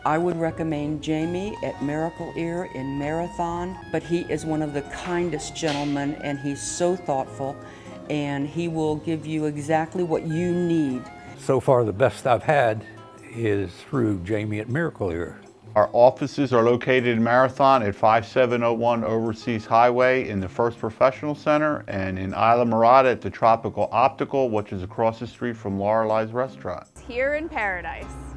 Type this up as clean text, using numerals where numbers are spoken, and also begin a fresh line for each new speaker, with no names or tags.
I would recommend Jamie at Miracle Ear in Marathon, but he is one of the kindest gentlemen and he's so thoughtful and he will give you exactly what you need.
So far the best I've had is through Jamie at Miracle Ear.
Our offices are located in Marathon at 5701 Overseas Highway in the First Professional Center and in Isla Mirada at the Tropical Optical, which is across the street from Lorelei's Restaurant.
Here in Paradise.